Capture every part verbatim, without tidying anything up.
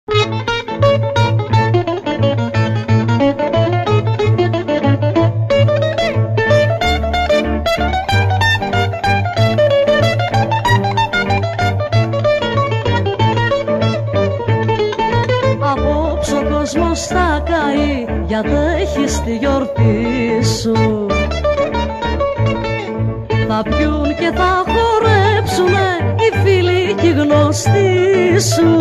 Απόψε ο κόσμος θα καεί, γιατί έχεις τη γιορτή σου. Θα πιούν και θα χορέψουνε οι φίλοι και οι γνωστοί σου.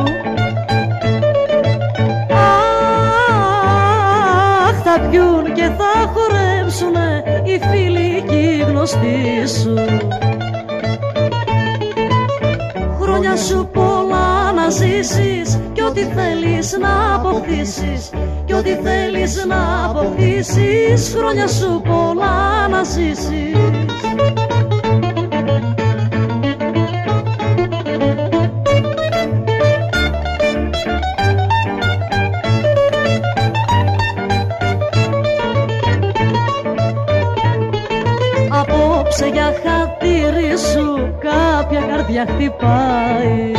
Αχ, θα πιούν και θα χορέψουνε οι φίλοι και οι γνωστοί σου. Χρόνια σου πολλά να ζήσεις κι ό,τι θέλεις να αποκτήσεις, κι ό,τι θέλεις να αποκτήσεις. Χρόνια σου πολλά να ζήσεις. Απόψε για χατήρι σου κάποια καρδιά χτυπάει.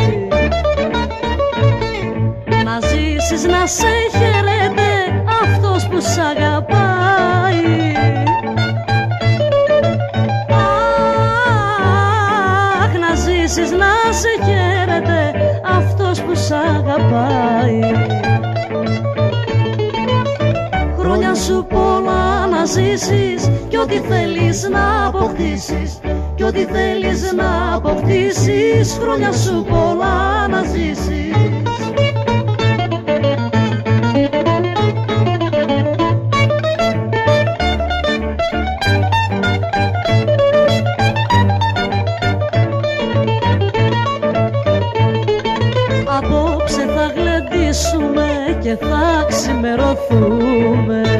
Να ζήσεις, να σε χαιρέται αυτός που σ' αγαπάει. Αχ, να ζήσεις, να σε χαιρέται αυτός που σ' αγαπάει. Χρόνια σου πολλά να ζήσεις κι ό,τι θέλεις να αποκτήσεις, κι ό,τι θέλεις να αποκτήσεις. Χρόνια σου πολλά να ζήσεις. Απόψε θα γλεντήσουμε και θα ξημερωθούμε.